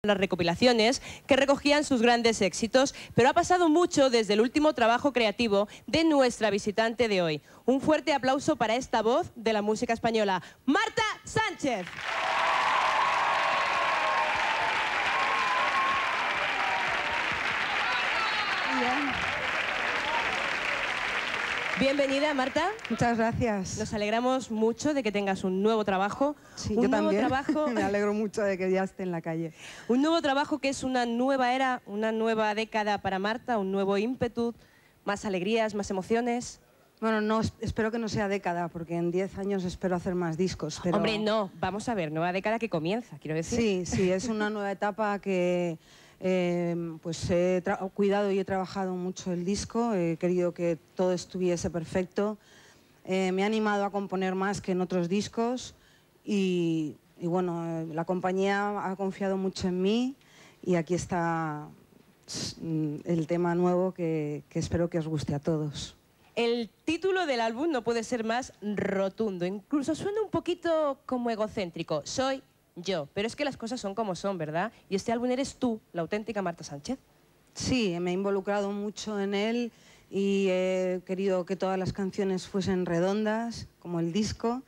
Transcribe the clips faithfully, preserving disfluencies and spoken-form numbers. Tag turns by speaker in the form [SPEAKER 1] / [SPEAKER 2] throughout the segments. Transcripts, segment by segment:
[SPEAKER 1] las recopilaciones que recogían sus grandes éxitos, pero ha pasado mucho desde el último trabajo creativo de nuestra visitante de hoy. Un fuerte aplauso para esta voz de la música española, Marta Sánchez.
[SPEAKER 2] Bien.
[SPEAKER 1] Bienvenida, Marta.
[SPEAKER 2] Muchas gracias.
[SPEAKER 1] Nos alegramos mucho de que tengas un nuevo trabajo.
[SPEAKER 2] Sí,
[SPEAKER 1] un
[SPEAKER 2] yo
[SPEAKER 1] nuevo
[SPEAKER 2] también.
[SPEAKER 1] Trabajo,
[SPEAKER 2] Me alegro mucho de que ya esté en la calle.
[SPEAKER 1] Un nuevo trabajo que es una nueva era, una nueva década para Marta, un nuevo ímpetu, más alegrías, más emociones.
[SPEAKER 2] Bueno, no, espero que no sea década, porque en diez años espero hacer más discos. Pero...
[SPEAKER 1] Hombre, no, vamos a ver, nueva década que comienza, quiero decir.
[SPEAKER 2] Sí, sí, es una nueva etapa que eh, pues he cuidado y he trabajado mucho el disco, he querido que todo estuviese perfecto. Eh, me ha animado a componer más que en otros discos y, y bueno, la compañía ha confiado mucho en mí y aquí está el tema nuevo que, que espero que os guste a todos.
[SPEAKER 1] El título del álbum no puede ser más rotundo, incluso suena un poquito como egocéntrico, soy yo, pero es que las cosas son como son, ¿verdad? Y este álbum eres tú, la auténtica Marta Sánchez.
[SPEAKER 2] Sí, me he involucrado mucho en él y he querido que todas las canciones fuesen redondas, como el disco.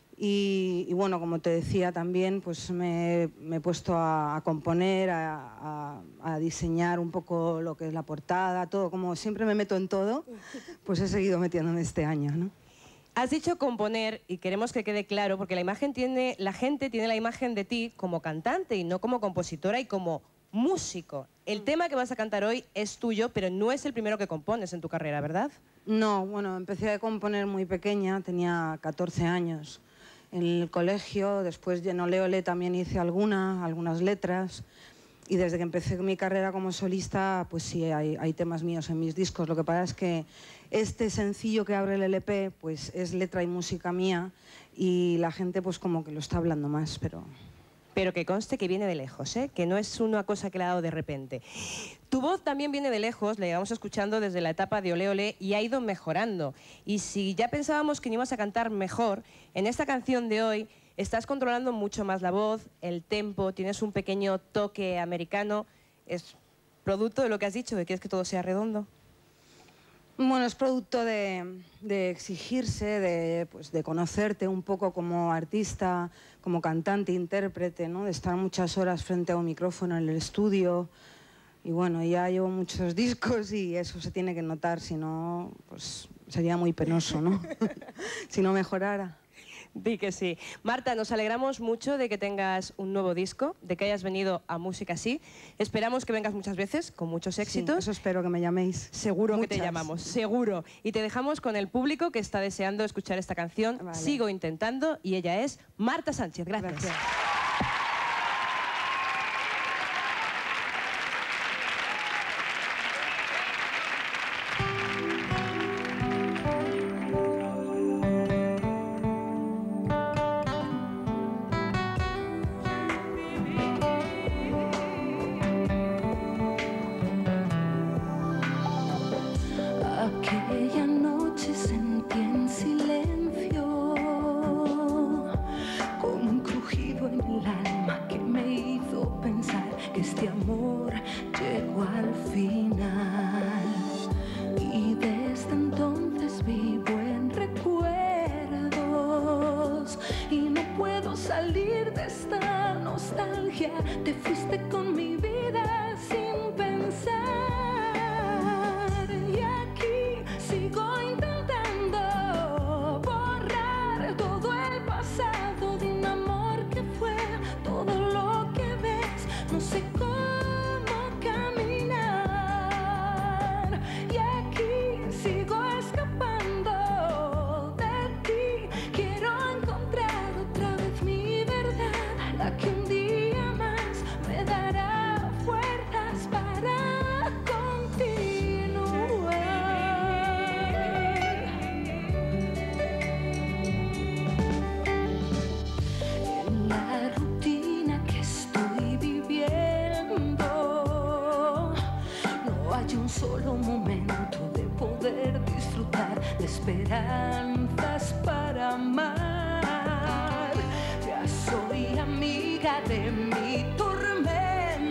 [SPEAKER 2] Y, y bueno, como te decía también, pues me, me he puesto a, a componer, a, a, a diseñar un poco lo que es la portada, todo, como siempre me meto en todo, pues he seguido metiéndome este año, ¿no?
[SPEAKER 1] Has dicho componer y queremos que quede claro, porque la imagen tiene, la gente tiene la imagen de ti como cantante y no como compositora y como músico. El tema que vas a cantar hoy es tuyo, pero no es el primero que compones en tu carrera, ¿verdad?
[SPEAKER 2] No, bueno, empecé a componer muy pequeña, tenía catorce años. En el colegio, después en Ole Ole también hice alguna, algunas letras y desde que empecé mi carrera como solista, pues sí, hay, hay temas míos en mis discos. Lo que pasa es que este sencillo que abre el L P pues es letra y música mía y la gente pues como que lo está hablando más, pero...
[SPEAKER 1] Pero que conste que viene de lejos, ¿eh? Que no es una cosa que le ha dado de repente. Tu voz también viene de lejos, la llevamos escuchando desde la etapa de Ole Ole y ha ido mejorando. Y si ya pensábamos que no ibas a cantar mejor, en esta canción de hoy estás controlando mucho más la voz, el tempo, tienes un pequeño toque americano. ¿Es producto de lo que has dicho, de que quieres que todo sea redondo?
[SPEAKER 2] Bueno, es producto de, de exigirse, de, pues, de conocerte un poco como artista, como cantante, intérprete, ¿no? De estar muchas horas frente a un micrófono en el estudio. Y bueno, ya llevo muchos discos y eso se tiene que notar, si no, pues sería muy penoso, ¿no? Si no mejorara.
[SPEAKER 1] Di que sí. Marta, nos alegramos mucho de que tengas un nuevo disco, de que hayas venido a Música Sí. Esperamos que vengas muchas veces, con muchos éxitos.
[SPEAKER 2] Sí, eso espero que me llaméis.
[SPEAKER 1] Seguro
[SPEAKER 2] Muchas.
[SPEAKER 1] que te llamamos, seguro. Y te dejamos con el público que está deseando escuchar esta canción.
[SPEAKER 2] Vale.
[SPEAKER 1] Sigo intentando y ella es Marta Sánchez. Gracias.
[SPEAKER 2] Gracias.
[SPEAKER 3] Aquella noche sentí en silencio como un crujido en el alma que me hizo pensar que este amor llegó al final. Y desde entonces vivo en recuerdos y no puedo salir de esta nostalgia. Te fuiste con mi vida sin pensar. Sigo intentando borrar todo el pasado de un amor que fue todo lo que ves. No sé cómo caminar y aquí sigo escapando de ti. Quiero encontrar otra vez mi verdad, la que un día más me dará fuerzas para continuar. Solo momento de poder disfrutar de esperanzas para amar. Ya soy amiga de mi tormenta.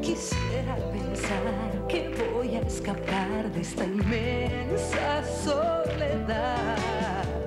[SPEAKER 3] Quisiera pensar que voy a escapar de esta inmensa soledad.